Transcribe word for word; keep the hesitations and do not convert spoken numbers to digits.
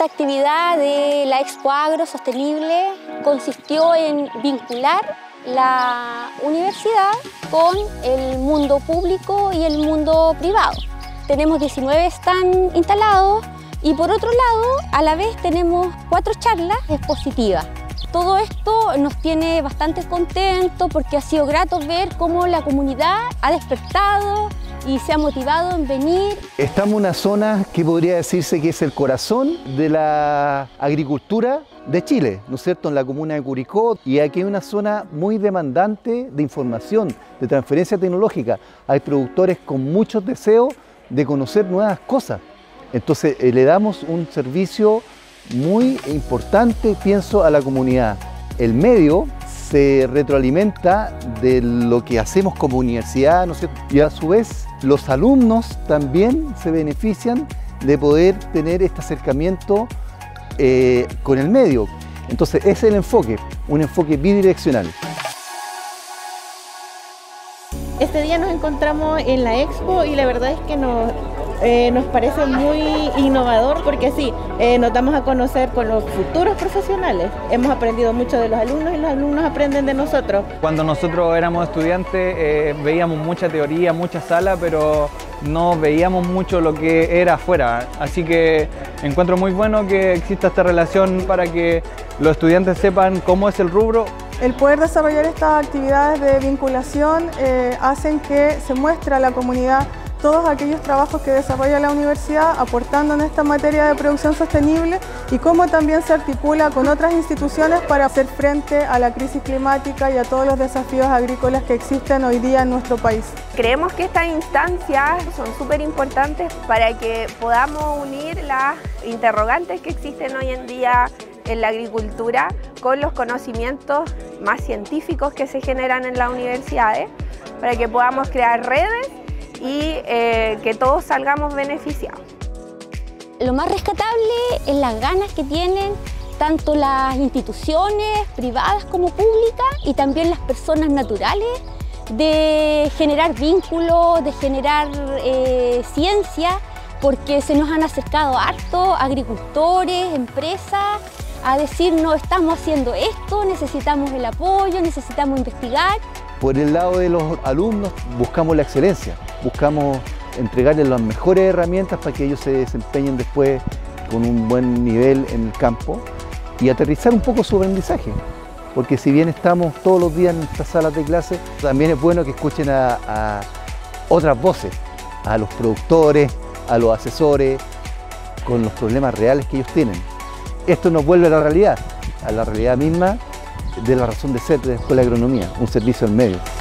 Esta actividad de la Expo Agro Sostenible consistió en vincular la universidad con el mundo público y el mundo privado. Tenemos diecinueve stands instalados y por otro lado, a la vez tenemos cuatro charlas expositivas. Todo esto nos tiene bastante contentos porque ha sido grato ver cómo la comunidad ha despertado y se ha motivado en venir. Estamos en una zona que podría decirse que es el corazón de la agricultura de Chile, ¿no es cierto?, en la comuna de Curicó, y aquí hay una zona muy demandante de información, de transferencia tecnológica. Hay productores con muchos deseos de conocer nuevas cosas. Entonces eh, le damos un servicio muy importante, pienso, a la comunidad. El medio se retroalimenta de lo que hacemos como universidad, ¿no es cierto? Y a su vez los alumnos también se benefician de poder tener este acercamiento eh, con el medio. Entonces ese es el enfoque, un enfoque bidireccional. Este día nos encontramos en la Expo y la verdad es que nos, eh, nos parece muy innovador porque sí, eh, nos damos a conocer con los futuros profesionales. Hemos aprendido mucho de los alumnos y los alumnos aprenden de nosotros. Cuando nosotros éramos estudiantes eh, veíamos mucha teoría, mucha sala, pero no veíamos mucho lo que era afuera. Así que encuentro muy bueno que exista esta relación para que los estudiantes sepan cómo es el rubro. El poder desarrollar estas actividades de vinculación eh, hacen que se muestre a la comunidad todos aquellos trabajos que desarrolla la universidad aportando en esta materia de producción sostenible y cómo también se articula con otras instituciones para hacer frente a la crisis climática y a todos los desafíos agrícolas que existen hoy día en nuestro país. Creemos que estas instancias son súper importantes para que podamos unir las interrogantes que existen hoy en día en la agricultura con los conocimientos más científicos que se generan en las universidades para que podamos crear redes y eh, que todos salgamos beneficiados. Lo más rescatable es las ganas que tienen tanto las instituciones privadas como públicas y también las personas naturales de generar vínculos, de generar eh, ciencia, porque se nos han acercado harto agricultores, empresas, a decirnos estamos haciendo esto, necesitamos el apoyo, necesitamos investigar. Por el lado de los alumnos buscamos la excelencia, buscamos entregarles las mejores herramientas para que ellos se desempeñen después con un buen nivel en el campo y aterrizar un poco su aprendizaje. Porque si bien estamos todos los días en nuestras salas de clase, también es bueno que escuchen a, a otras voces, a los productores, a los asesores, con los problemas reales que ellos tienen. Esto nos vuelve a la realidad, a la realidad misma de la razón de ser de la Escuela de Agronomía, un servicio al medio.